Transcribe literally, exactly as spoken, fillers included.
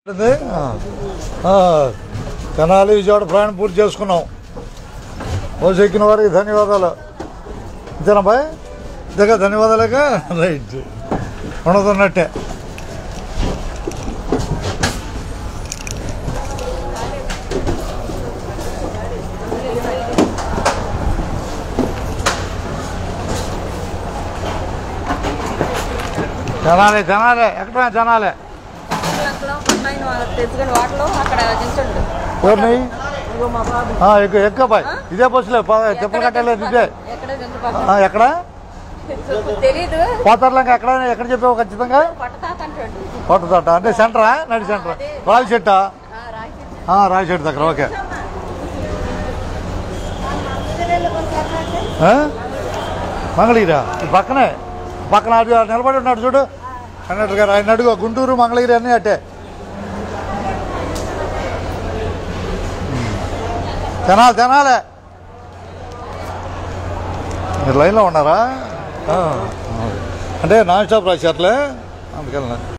తెనాలి విజయవాడ ప్రయాణం పూర్తి చేసుకున్నాం. బస్సు ఎక్కిన వారికి ధన్యవాదాలు. అంతేనా బాయ్? ఇంతగా ధన్యవాదాలేక రైట్ ఉండదున్నట్టే. తెనాలి తెనాలి ఎక్కడ తెనాలి ఎక్క బాయ్ ఇదే బస్సులే చెప్పులు కట్టలేదు ఇదే. ఎక్కడ పోతారులే ఎక్కడ ఎక్కడ చెప్పావు ఖచ్చితంగా? పొట్టతోట అంటే సెంటరా? నడి సెంటరా? రాయి చెట్టా? రాయి చెట్టు దగ్గర. ఓకే మంగళగిరా పక్కనే పక్కన నిలబడి ఉన్నాడు చూడు అన్నట్టు గారు. ఆయన అడుగు గుంటూరు మంగళగిరి అన్నీ అట్టే. తెనాలి తెనాలి మీరు లైన్లో ఉన్నారా? అంటే నాన్ స్టాప్ రాశారులే అందుకని.